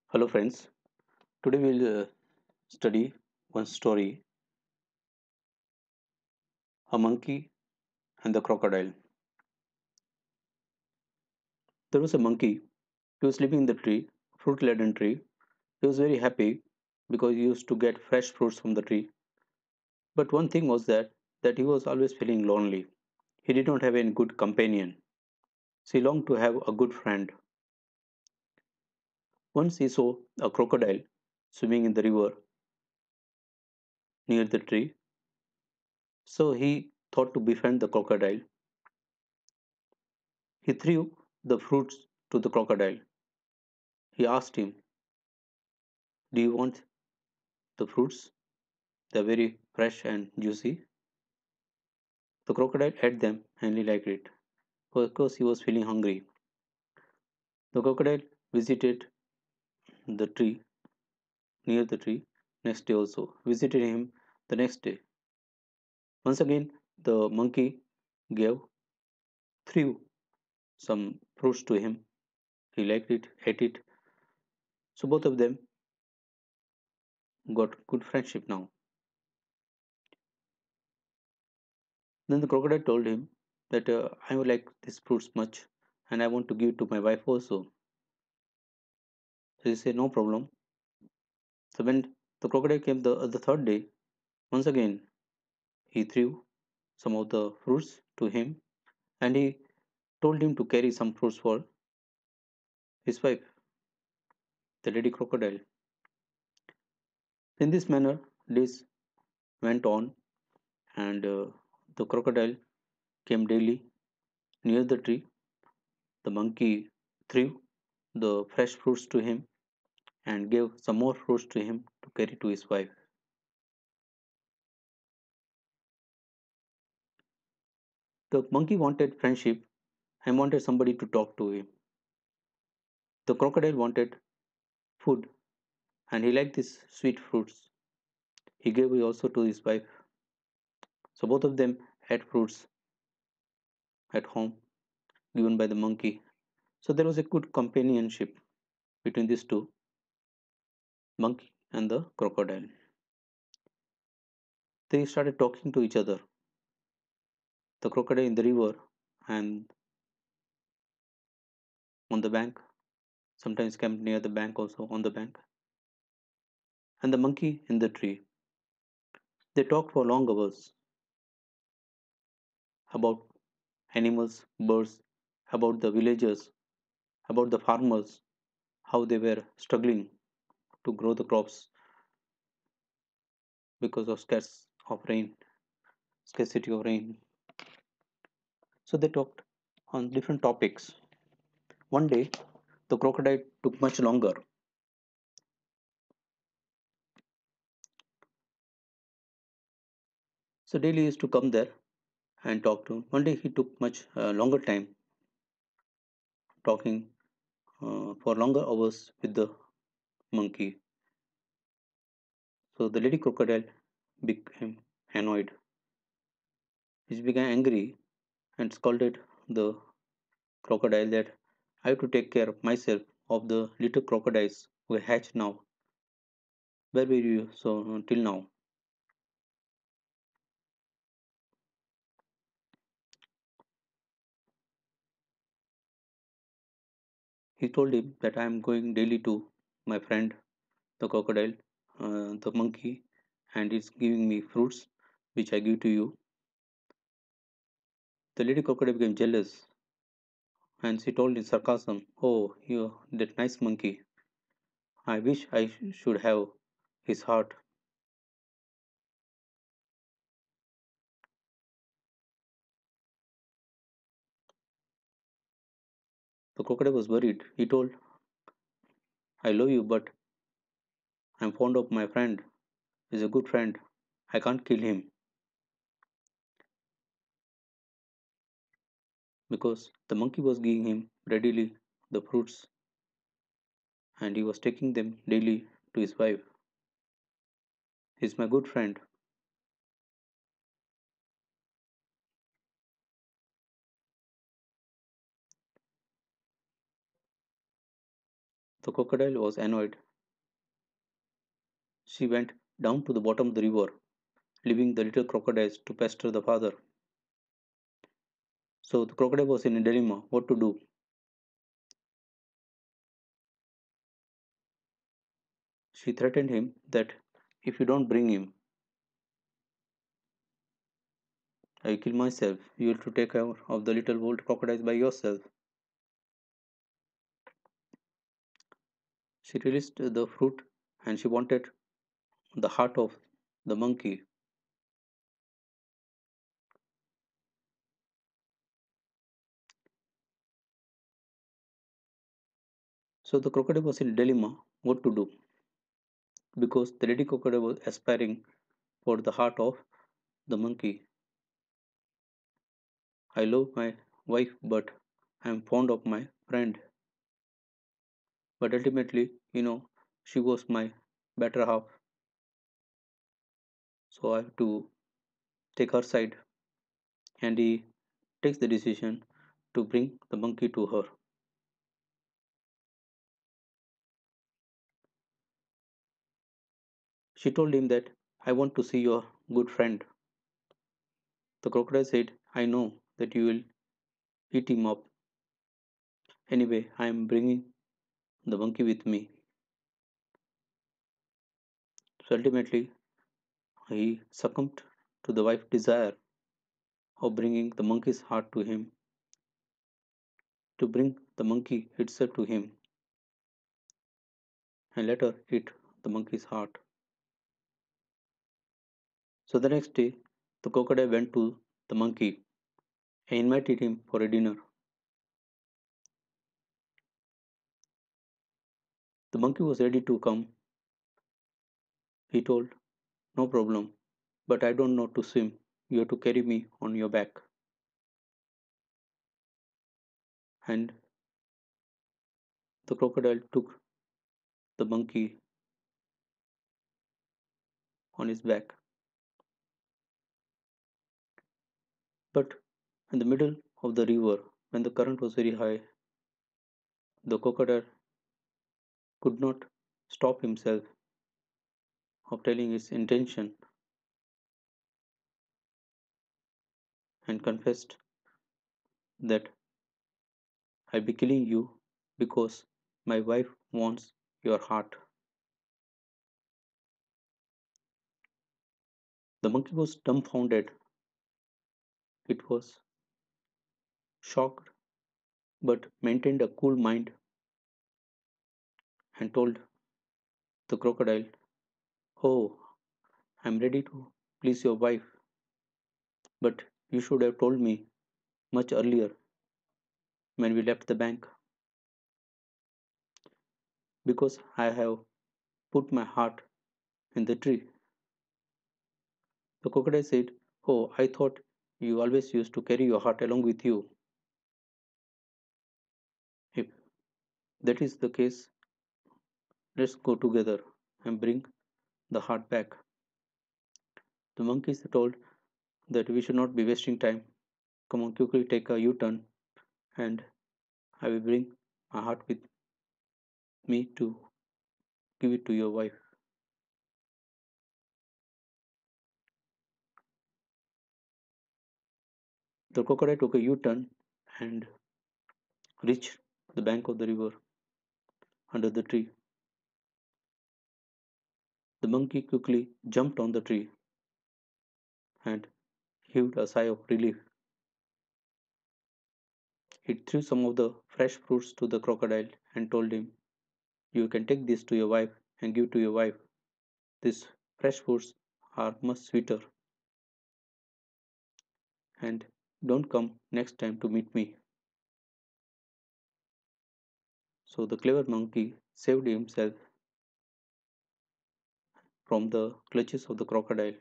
Hello, friends. Today we'll study one story, a monkey and the crocodile. There was a monkey. He was living in the tree, fruit-laden tree. He was very happy because he used to get fresh fruits from the tree. But one thing was that he was always feeling lonely. He did not have any good companion. So he longed to have a good friend. Once he saw a crocodile swimming in the river near the tree. So he thought to befriend the crocodile. He threw the fruits to the crocodile. He asked him, "Do you want the fruits? They're very fresh and juicy." The crocodile ate them and he liked it. Of course, he was feeling hungry. The crocodile visited the tree, near the tree, next day also. Visited him the next day. Once again, the monkey gave, threw some fruits to him. He liked it, ate it. So both of them got good friendship now. Then the crocodile told him that I would like these fruits much and I want to give it to my wife also. So he said, no problem. So when the crocodile came the third day, once again he threw some of the fruits to him and he told him to carry some fruits for his wife, the lady crocodile. In this manner, days went on and the crocodile came daily near the tree. The monkey threw the fresh fruits to him and gave some more fruits to him to carry to his wife. The monkey wanted friendship and wanted somebody to talk to him. The crocodile wanted food and he liked these sweet fruits. He gave it also to his wife. So both of them had fruits at home given by the monkey. So there was a good companionship between these two, monkey and the crocodile. They started talking to each other. The crocodile in the river and on the bank, sometimes camped near the bank also on the bank, and the monkey in the tree. They talked for long hours about animals, birds, about the villagers, about the farmers, how they were struggling to grow the crops because of scarcity of rain. So they talked on different topics. One day, the crocodile took much longer. So daily used to come there and talk to him. One day he took much longer time talking for longer hours with the monkey. So the lady crocodile became annoyed. She became angry and scolded the crocodile that I have to take care of myself of the little crocodiles who hatch now. Where were you so till now? He told him that I am going daily to my friend the crocodile, the monkey, and it's giving me fruits which I give to you. The lady crocodile became jealous and she told in sarcasm, "Oh, you that nice monkey. I wish I should have his heart." The crocodile was worried. He told, "I love you, but I'm fond of my friend. He's a good friend. I can't kill him because the monkey was giving him readily the fruits and he was taking them daily to his wife. He's my good friend." The crocodile was annoyed. She went down to the bottom of the river, leaving the little crocodiles to pester the father. So the crocodile was in a dilemma what to do. She threatened him that if you don't bring him, I will kill myself. You have to take care of the little old crocodiles by yourself. She released the fruit and she wanted the heart of the monkey. So the crocodile was in a dilemma what to do because the lady crocodile was aspiring for the heart of the monkey. I love my wife, but I am fond of my friend. But ultimately, she was my better half, so I have to take her side. And he takes the decision to bring the monkey to her. She told him that I want to see your good friend. The crocodile said, I know that you will eat him up. Anyway, I am bringing the monkey with me. So ultimately, he succumbed to the wife's desire of bringing the monkey's heart to him, to bring the monkey itself to him, and let her eat the monkey's heart. So the next day, the crocodile went to the monkey and invited him for a dinner. The monkey was ready to come. He told, no problem, but I don't know to swim. You have to carry me on your back. And the crocodile took the monkey on his back. But in the middle of the river, when the current was very high, the crocodile could not stop himself of telling his intention and confessed that I'll be killing you because my wife wants your heart. The monkey was dumbfounded. It was shocked but maintained a cool mind and told the crocodile, oh, I'm ready to please your wife, but you should have told me much earlier when we left the bank because I have put my heart in the tree. The crocodile said, oh, I thought you always used to carry your heart along with you. If that is the case, let's go together and bring the heart back. The monkeys told that we should not be wasting time. Come on, quickly take a U turn and I will bring my heart with me to give it to your wife. The crocodile took a U turn and reached the bank of the river under the tree. The monkey quickly jumped on the tree and heaved a sigh of relief. It threw some of the fresh fruits to the crocodile and told him, you can take this to your wife and give to your wife. These fresh fruits are much sweeter and don't come next time to meet me. So the clever monkey saved himself from the clutches of the crocodile.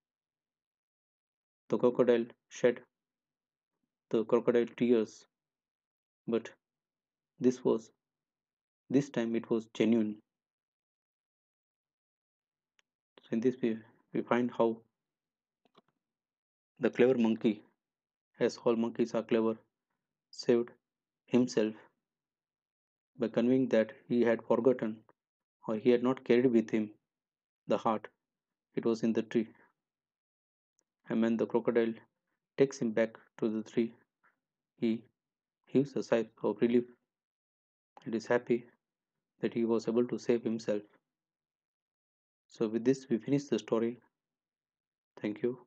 The crocodile shed the crocodile tears, but this was this time it was genuine. So in this we find how the clever monkey, as all monkeys are clever, saved himself by conveying that he had forgotten or he had not carried with him the heart. It was in the tree. And when the crocodile takes him back to the tree, he heaves a sigh of relief and is happy that he was able to save himself. So, with this, we finish the story. Thank you.